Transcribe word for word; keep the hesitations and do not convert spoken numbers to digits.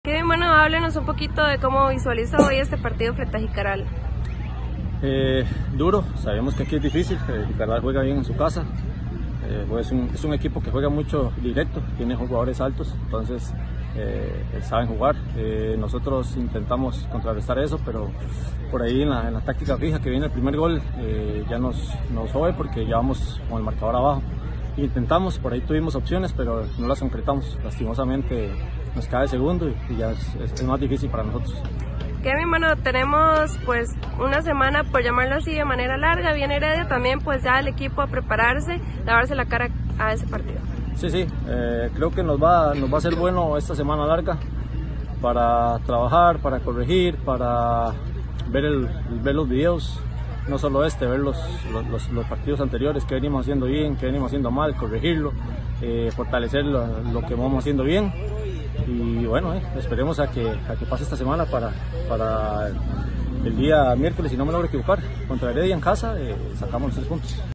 Kevin, bueno, háblenos un poquito de cómo visualizó hoy este partido frente a Jicaral. Eh, duro, sabemos que aquí es difícil, eh, Jicaral juega bien en su casa, eh, pues es, un, es un equipo que juega mucho directo, tiene jugadores altos, entonces eh, saben jugar. Eh, nosotros intentamos contrarrestar eso, pero por ahí en la, en la táctica fija que viene el primer gol eh, ya nos, nos jode porque ya vamos con el marcador abajo. Intentamos, por ahí tuvimos opciones, pero no las concretamos. Lastimosamente nos cae el segundo y, y ya es, es, es más difícil para nosotros. Kevin, bueno, tenemos pues una semana, por llamarlo así, de manera larga. Viene Heredia también, pues ya el equipo a prepararse, lavarse la cara a ese partido. Sí, sí, eh, creo que nos va, nos va a ser bueno esta semana larga para trabajar, para corregir, para ver, el, ver los videos. No solo este, ver los, los, los partidos anteriores, que venimos haciendo bien, que venimos haciendo mal, corregirlo, eh, fortalecer lo, lo que vamos haciendo bien y bueno, eh, esperemos a que, a que pase esta semana para, para el día miércoles, si no me logro equivocar, contra Heredia en casa, eh, sacamos los tres puntos.